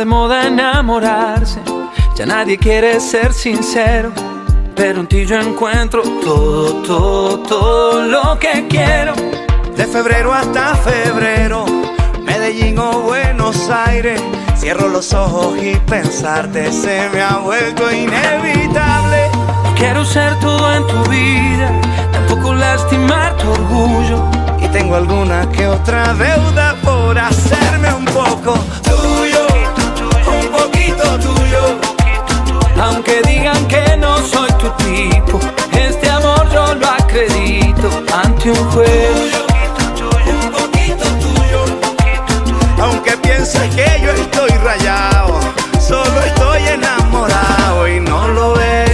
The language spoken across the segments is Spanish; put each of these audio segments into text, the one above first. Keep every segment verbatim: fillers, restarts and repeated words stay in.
de moda enamorarse, ya nadie quiere ser sincero, pero en ti yo encuentro todo, todo, todo lo que quiero. De febrero hasta febrero, Medellín o Buenos Aires, cierro los ojos y pensarte se me ha vuelto inevitable. Quiero ser todo en tu vida, tampoco lastimar tu orgullo. Y tengo alguna que otra deuda por hacerme un poco tuyo, un poquito tuyo. Aunque digan que no soy tu tipo, este amor yo lo acredito ante un juez. Un poquito tuyo. Aunque pienses que yo estoy rayado, solo estoy enamorado y no lo ves.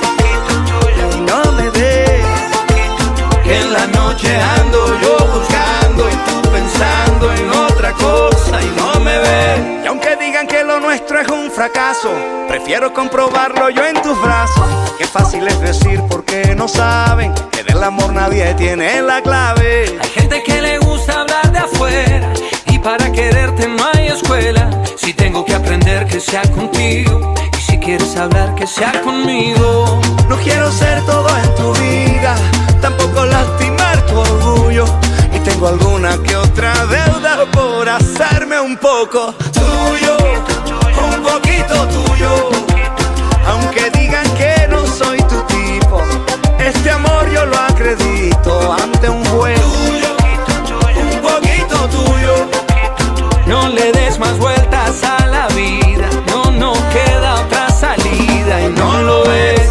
Y no me ves. Que en la noche ando yo buscando y tú pensando en otra cosa y no me ves. Y aunque digan que lo nuestro es un fracaso, prefiero comprobarlo yo en tus brazos. Qué fácil es decir porque no saben que del amor nadie tiene la clave. Hay gente que le gusta hablar de afuera y para quererte no hay escuela. Si tengo que aprender que sea contigo y si quieres hablar que sea conmigo. No quiero ser todo en tu vida, tampoco lastimar tu orgullo. Y tengo alguna que otra deuda por hacerme un poco tuyo, un poquito tuyo. Aunque digan que no soy tu tipo, este amor yo lo acredito ante un juez. Un poquito tuyo. No le des más vueltas a la vida, no, no queda otra salida y no lo ves,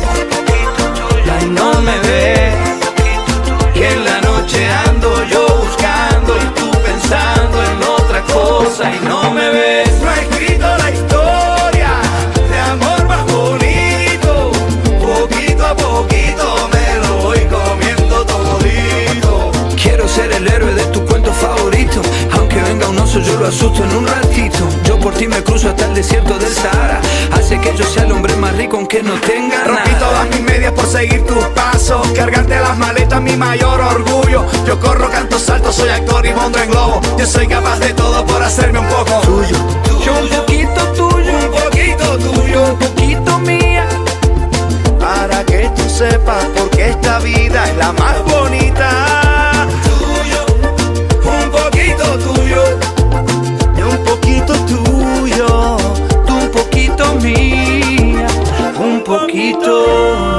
y no me ves. Que en la noche ando yo buscando y tú pensando en otra cosa y no me ves. No he escrito la historia de amor más bonito, poquito a poquito me lo voy comiendo todito. Quiero ser el héroe de tu cuento favorito, aunque venga un oso yo lo asusto en un ratito. Yo por ti me cruzo hasta el desierto del Sahara, hace que yo sea el hombre más rico aunque no tenga nada. Rompí todas mis medias por seguir tus pasos, cargarte las maletas mi mayor orgullo. Yo corro, canto, salto, soy actor y monto en globo. Yo soy capaz de todo por hacerme un poco tuyo. Yo un poquito tuyo, un poquito tuyo, un poquito mía. Para que tú sepas porque esta vida es la más bonita. Tuyo, un poquito tuyo, y un poquito tuyo, Tú un poquito mía, un poquito